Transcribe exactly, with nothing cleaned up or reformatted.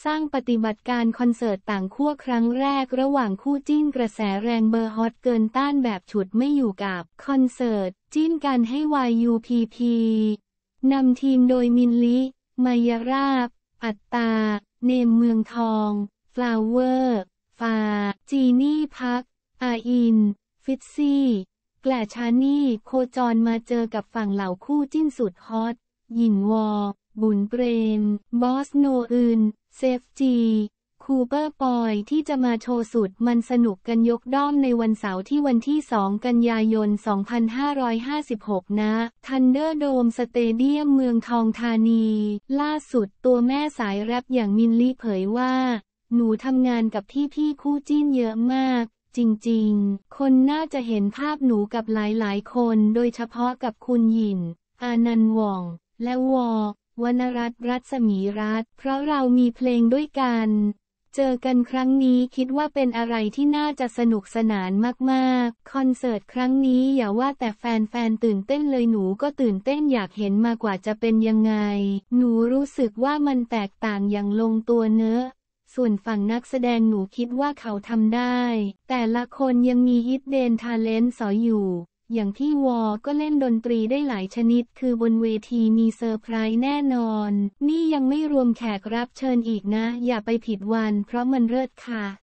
สร้างปฏิบัติการคอนเสิร์ตต่างขั้วครั้งแรกระหว่างคู่จิ้นกระแสแรงเบอร์ฮอตเกินต้านแบบฉุดไม่อยู่กับคอนเสิร์ตจิ้นกันให้ วาย ยู พี พี นำทีมโดยมิลลิ มายราบ อัตตา เนมเมืองทอง ฟลาวเวอร์ ฟา จีนี่พัก อาอิน ฟิตซี่ แกลชานี่โคจรมาเจอกับฝั่งเหล่าคู่จิ้นสุดฮอตหยินวอ บุญเปรม บอสโนอึน เซฟจี คูเปอร์ปอยที่จะมาโชว์สุดมันสนุกกันยกด้อมในวันเสาร์ที่วันที่สองกันยายนสองพันห้าร้อยห้าสิบหกนะทันเดอร์โดมสเตเดียมเมืองทองธานี ล่าสุดตัวแม่สายแรปอย่างมิลลี่เผยว่าหนูทำงานกับพี่ๆคู่จิ้นเยอะมากจริงๆคนน่าจะเห็นภาพหนูกับหลายๆคนโดยเฉพาะกับคุณหยิน อานันต์ว่อง และวอ วรรณรัตน์ รัศมีรัตน์เพราะเรามีเพลงด้วยกันเจอกันครั้งนี้คิดว่าเป็นอะไรที่น่าจะสนุกสนานมากๆคอนเสิร์ตครั้งนี้อย่าว่าแต่แฟนๆตื่นเต้นเลยหนูก็ตื่นเต้นอยากเห็นมากกว่าจะเป็นยังไงหนูรู้สึกว่ามันแตกต่างอย่างลงตัวเนอะส่วนฝั่งนักแสดงหนูคิดว่าเขาทำได้แต่ละคนยังมีฮิดเดนทาเลนต์สอยอยู่อย่างพี่วอก็เล่นดนตรีได้หลายชนิดคือบนเวทีมีเซอร์ไพรส์แน่นอนนี่ยังไม่รวมแขกรับเชิญอีกนะอย่าไปผิดวันเพราะมันเลิศค่ะ